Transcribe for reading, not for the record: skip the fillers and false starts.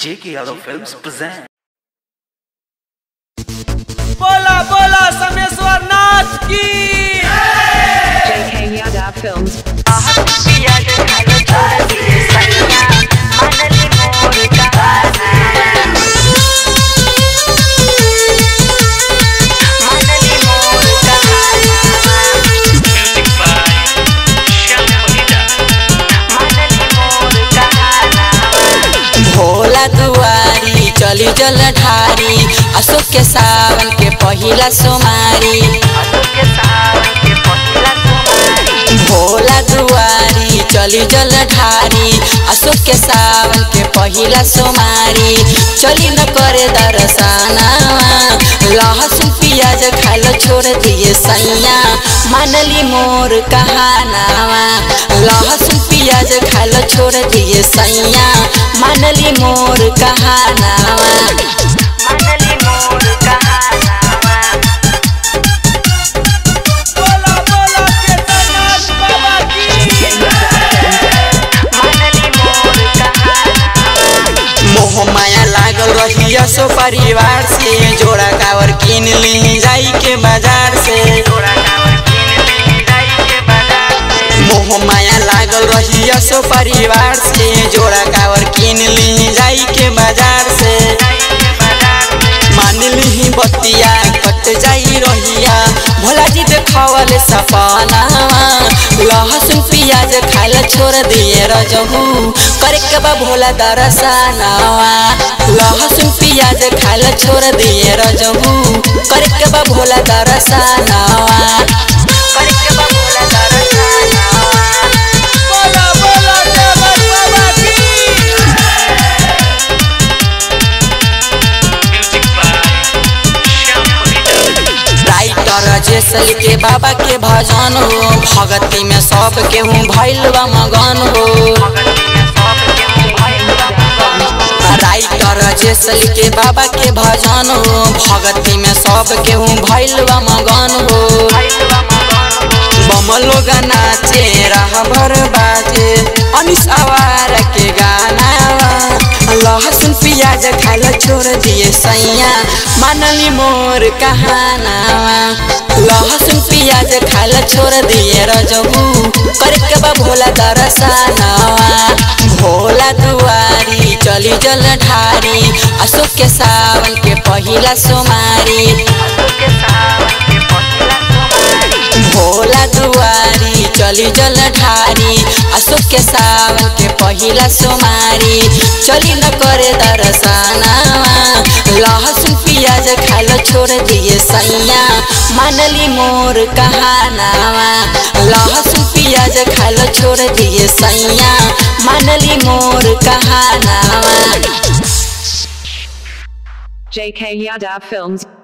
J.K. Yadav Films present. बोला बोला समेश्वर नाथ की J.K. Yadav Films. भोला दुआरी चली जल ढारी अशोक के सावन के पहिला सोमारी। भोला दुआरी चली जल ढारी अशोक के सावन के पहिला सोमारी। चली न करे दर्शना लहसुन प्याज खालो छोड़ दिए सैया मानली मोर कहानावा। लहसुन प्याज खालो छोड़ दिए सैया मानली मोर कहानावा। बोला बोला केदारनाथ बाबा की मोह माया लागल रहिया सो परिवार से जोड़ा कावर किन ली जाई के बाजार से। मोह माया लागल रहिया सो परिवार से जोड़ा कावर किन ली जाई के बाजार से। मान ली बतिया कट जाई रहिया भोला जी देखावले सपना। लहसुन प्याज खाइल छोड़ दिए रजहू करे के बा भोला दर्शनवा। लहसुन प्याज खाइल छोड़ दिए रजहू करे के बा भोला दर्शनवा। करे के बा भोला दर्शनवा। बोला बोला देवर बाबा की राइटर जैसल के बाबा के भजन हो भगती में सब केहू भइल बा मगन हो। राइटर जैसल के बाबा के भजन हो भगती में सब केहू भइल बा मगन हो। बम लोग नाचे राह भर बाजे अनिस आवार के गाना। लहसुन प्याज खाइल छोड़ दिए सैया मानली मोर कहानावा। लहसुन प्याज खाइल छोड़ दिए रजहू करे के बा भोला दर्शनवा। भोला दुआरी चली जल ढारी अशोक के सावन के पहिला सोमारी। भोला दुआरी चली जल ढारी अशोक के सावन के पहिला सोमारी। चली न करे दर्शनवा लहसुन प्याज खाइल छोड़ दिए सैया मानली मोर कहानावा। लहसुन प्याज खाइल छोड़ दिए सैया मानली मोर कहानावा। J.K. Yadav Films.